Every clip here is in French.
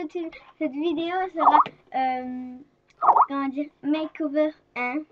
cette vidéo sera, comment dire, makeover 1.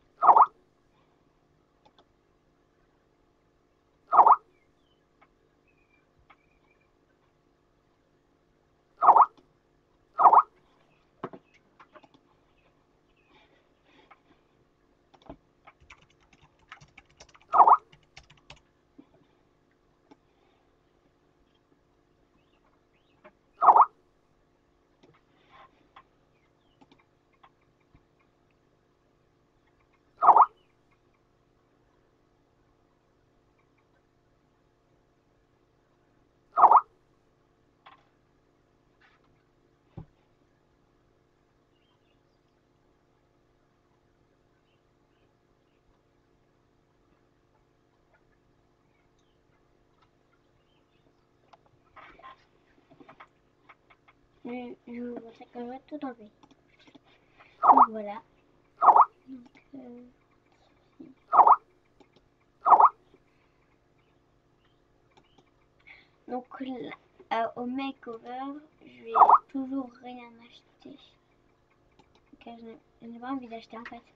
Je vais vous montrer quand je vais tout enlever. Donc voilà. Donc là, au makeover, je vais toujours rien acheter. Car je n'ai pas envie d'acheter en fait.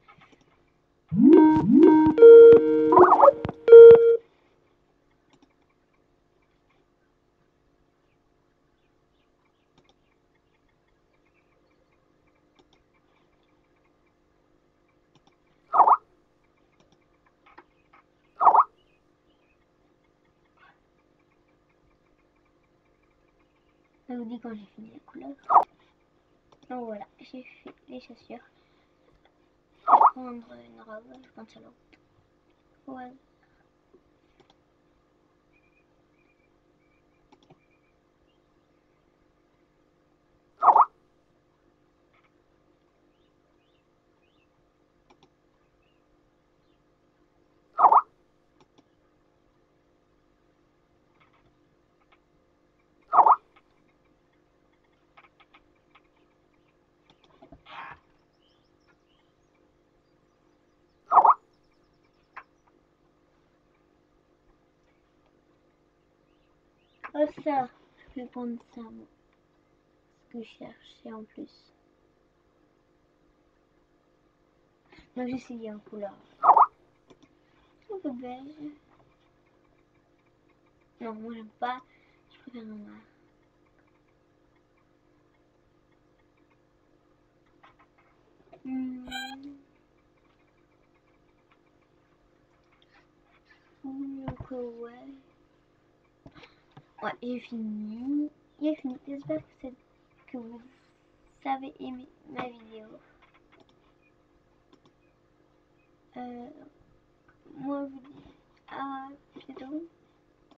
Ça vous dit quand j'ai fini la couleur. Donc voilà, j'ai fait les chaussures. Je vais prendre une robe, je pense à l'autre. Ouais. Oh ça, je vais prendre ça, moi. Ce que je cherchais en plus. Donc j'ai essayé en couleur. Un peu beige. Non, moi j'aime pas. Je préfère un noir. Donc ouais. Ouais, j'ai fini. J'ai fini. J'espère que vous avez aimé ma vidéo.